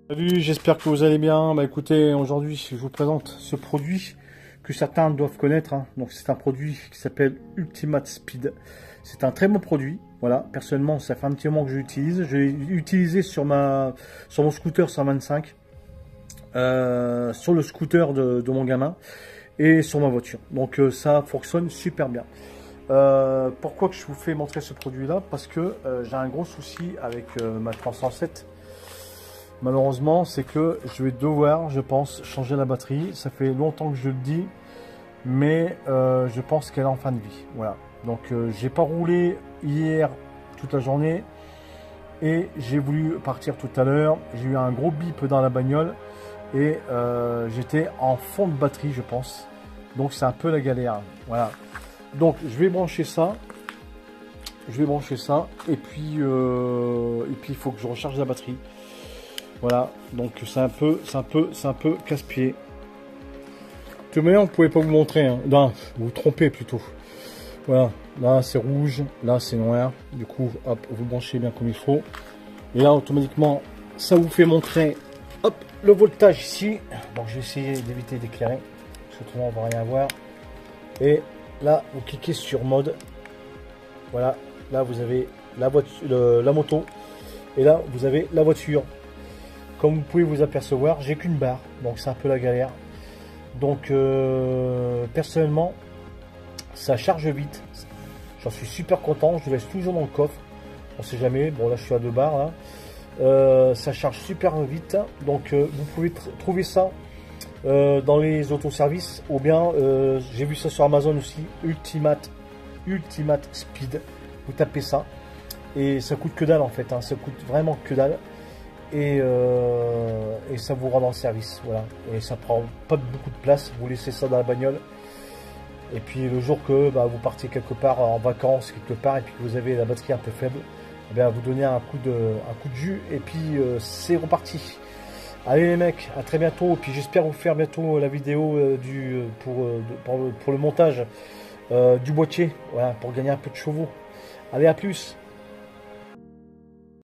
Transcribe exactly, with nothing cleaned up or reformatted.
Salut, j'espère que vous allez bien. Bah écoutez, aujourd'hui je vous présente ce produit que certains doivent connaître, hein. Donc c'est un produit qui s'appelle Ultimate Speed. C'est un très bon produit. Voilà, personnellement ça fait un petit moment que je l'utilise. Je l'ai utilisé sur ma sur mon scooter cent vingt-cinq, euh, sur le scooter de, de mon gamin et sur ma voiture. Donc euh, ça fonctionne super bien. Euh, pourquoi que je vous fais montrer ce produit là? Parce que euh, j'ai un gros souci avec euh, ma trois cent sept. Malheureusement, c'est que je vais devoir, je pense, changer la batterie. Ça fait longtemps que je le dis, mais euh, je pense qu'elle est en fin de vie. Voilà. Donc, euh, j'ai pas roulé hier toute la journée et j'ai voulu partir tout à l'heure. J'ai eu un gros bip dans la bagnole et euh, j'étais en fond de batterie, je pense. Donc, c'est un peu la galère. Voilà. Donc, je vais brancher ça. Je vais brancher ça et puis euh, et puis il faut que je recharge la batterie. Voilà, donc c'est un peu, c'est un peu, c'est un peu casse-pied. De toute manière, on ne pouvait pas vous montrer, hein. Non, vous vous trompez plutôt. Voilà, là c'est rouge, là c'est noir. Du coup, hop, vous branchez bien comme il faut. Et là, automatiquement, ça vous fait montrer, hop, le voltage ici. Donc, je vais essayer d'éviter d'éclairer, parce que autrement on va rien voir. Et là, vous cliquez sur mode. Voilà, là vous avez la voiture, le, la moto, et là vous avez la voiture. Comme vous pouvez vous apercevoir, j'ai qu'une barre, donc c'est un peu la galère. Donc euh, personnellement, ça charge vite. J'en suis super content. Je le laisse toujours dans le coffre. On sait jamais. Bon là, je suis à deux barres là. Euh, ça charge super vite. Donc euh, vous pouvez trouver ça euh, dans les autoservices ou bien euh, j'ai vu ça sur Amazon aussi. Ultimate, Ultimate Speed. Vous tapez ça et ça coûte que dalle en fait. Hein. Ça coûte vraiment que dalle. Et, euh, et ça vous rend dans le service, voilà. Et ça prend pas beaucoup de place, vous laissez ça dans la bagnole. Et puis le jour que bah, vous partez quelque part en vacances, quelque part, et puis que vous avez la batterie un peu faible, eh bien, vous donnez un coup de, un coup de jus, et puis euh, c'est reparti. Allez les mecs, à très bientôt, et puis j'espère vous faire bientôt la vidéo euh, du, pour, euh, pour, le, pour le montage euh, du boîtier, voilà, pour gagner un peu de chevaux. Allez, à plus.